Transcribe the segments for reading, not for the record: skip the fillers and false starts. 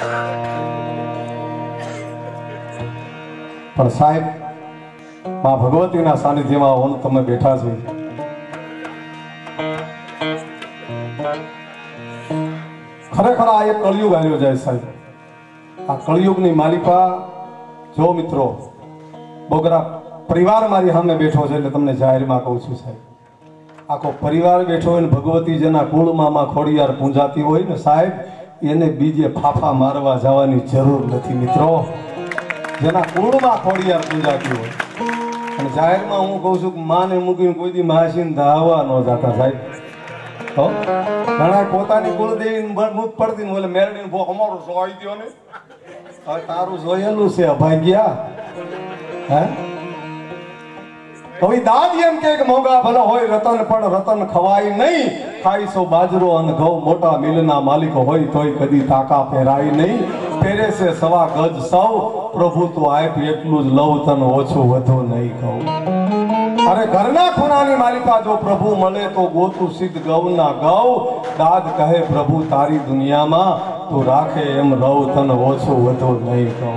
પણ સાહેબ માં ભગવતીના સાનિધ્યમાં ઓન તમે બેઠા છો, ખરેખર આ એક કળિયુગ આવ્યો જાય સાહેબ. આ કળિયુગની માલિકા જો મિત્રો બોગરા પરિવાર મારી સામે બેઠો છે એટલે તમને જાહેરમાં કહું છું સાહેબ, આખો પરિવાર બેઠો હોય ને ભગવતી જેના કુળમાં ખોડિયાર પૂંજાતી હોય ને સાહેબ, એને બીજે ફાફા મારવા જવાની જરૂર નથી મિત્રો. જેના કુળમાં ખોડિયાર પૂંજાતી હોય અને જાહેરમાં હું કહું છું કે માને મૂકીને કોઈ દી મહાશીન ધાવા ન જતા સાહેબ. ઘણા પોતાની કુળદેવી મુખ પડતી ને બોલે મેરડી ભો અમારો જોઈ દો ને, હવે તારું જોયેલું છે અભાગ્યા. હે હવે દાદી એમ કે મોગા ભલા હોય રતન પણ રતન ખવાય નહીં, ખાઈસો બાજરો અને ઘઉં મોટા મિલના માલિકો હોય તોય કદી તાકા પહેરાય નહીં. પહેરે છે સવા ગજ સૌ પ્રભુ તો આપ એટલું જ લવ તન ઓછું વધુ નહીં કહું. અરે ઘરના ખૂણાની માલિકા જો પ્રભુ મળે તો ગોતું સિદ્ધ ગૌના ગૌ, દાદ કહે પ્રભુ તારી દુનિયામાં તું રાખે એમ રવ તન ઓછું વધુ નહીં કહું.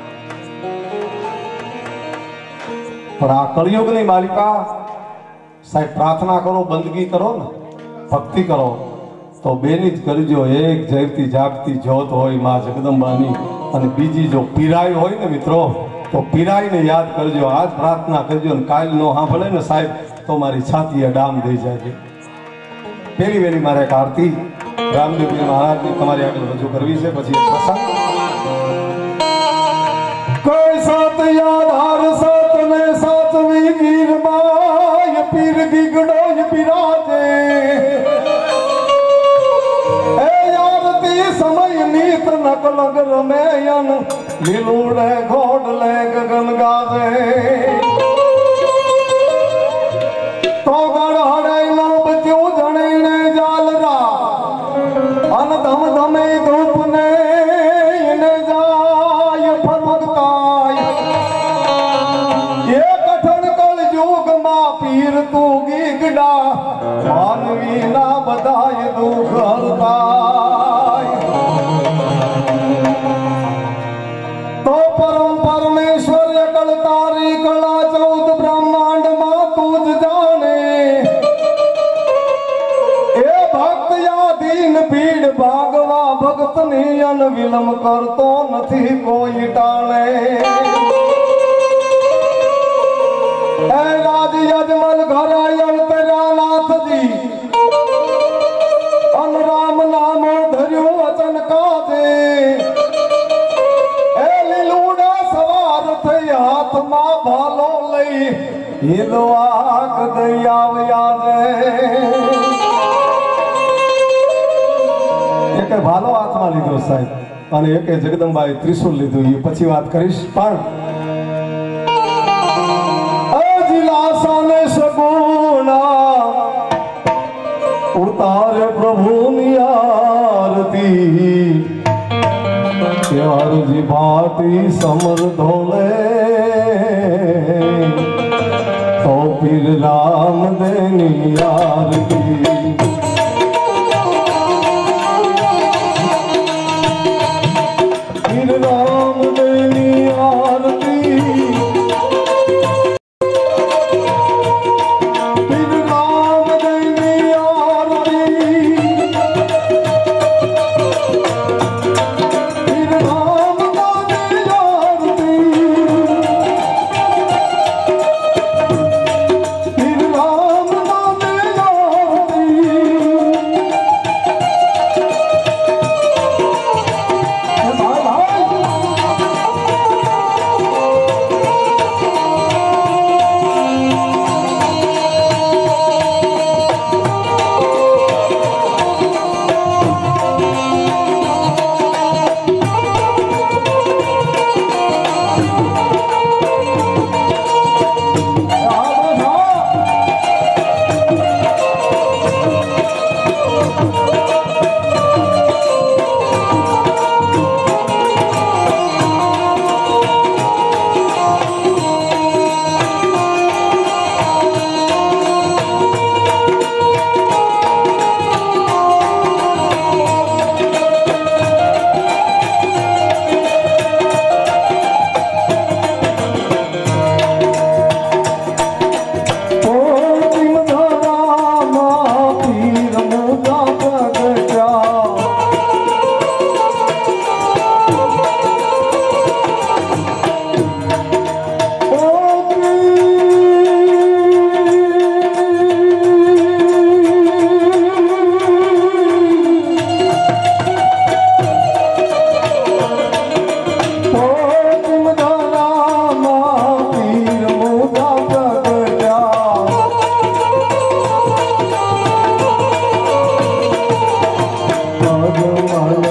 પણ આ કળિયુગની માલિકા સાહેબ પ્રાર્થના કરો, બંદગી કરો ને, ભક્તિ કરો તો બેની જ કરજો. એક જયતી જાગતી જ્યોત હોય માં જગદંબાની, અને બીજી જો પીરાય હોય ને મિત્રો તો પીરાઈને યાદ કરજો. આજ પ્રાર્થના કરજો ને કાલ નો સાંભળે ને સાહેબ તો મારી છાતીએ ડામ દઈ જાય. પેલી વેલી મારે એક આરતી રામદેવજી મહારાજની તમારી આગળ રજૂ કરવી છે, પછી એક પ્રસંગ. કોઈ સાત યાદ હાર સાત ને સાતવી ગીરમાય પીર ગીગડો બિરાજે, એ આરતી સમય નીત નકલગ રમેયન લીલુડે ઘોડલે ગગન ગાજે. તો ગણ હડાઈ નો બચ્યું જણીને જાલરા અન ધમ ધમે ધૂપ ને એને જાય ફરમગતાય. એ કઠણ કળ યુગમાં પીર તું ગીગડા માનવી ના બધાય દુઃખ હરતાય. તો પરમ પરમેશ્વર કળ તારી કળા 14 બ્રહ્માંડ માં તું જ જાણે. એ ભક્ત યાધીન ભીડ ભાગવા ભક્ત ની અન વિલંબ કરતો નથી કોઈ ટાણે. એ રાજ યજમલ ઘરાય અંતર્યા નાથજી અન રામ નામ ધર્યું વચન કાજે. એ લીલુડા સવાર થઈ હાથમાં ભાલો લઈ હિલવાક દયાવ યાદે. એકે ભાલો હાથમાં લીધો સાહેબ અને એકે જગદંબાએ ત્રિશુલ લીધું, એ પછી વાત કરીશ. પણ ઉતારે પ્રભુની આરતી ત્યારજી ભાતી સમર ધોલે તો પીર રામ દેની આરતી. પીર રામ દેની આરતી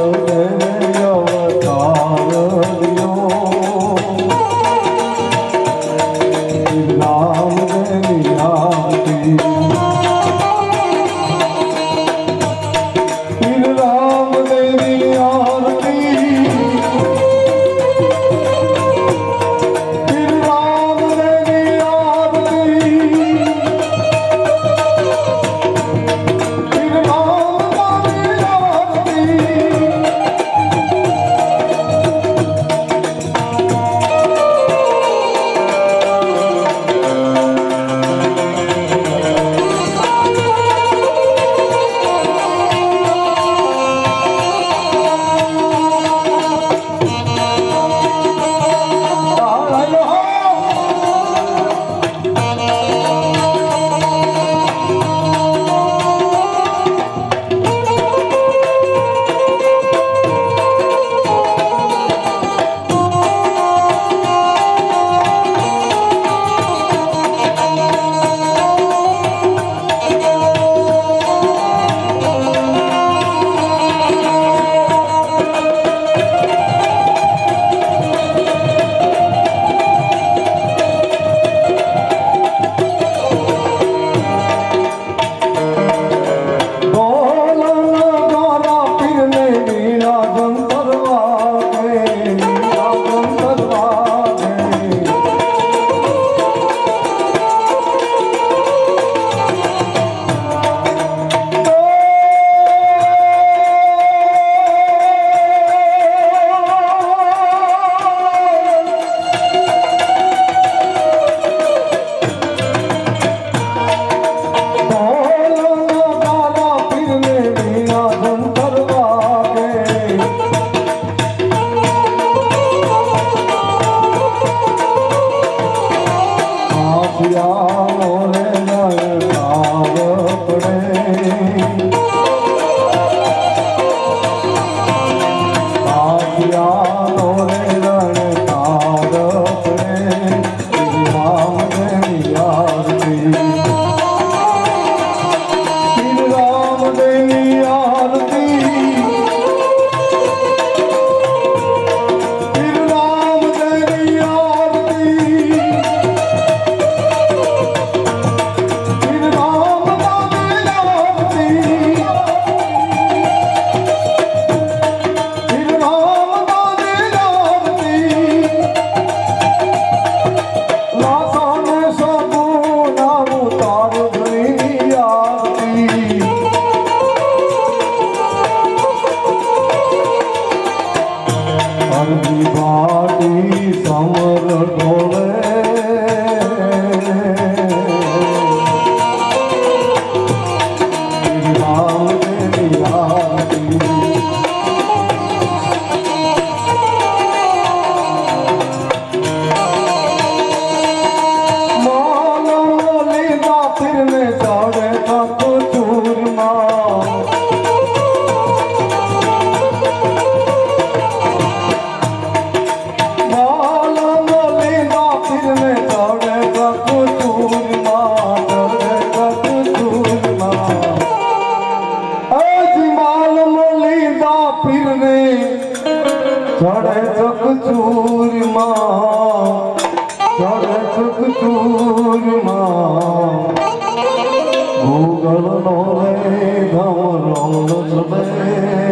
Google no le, come on,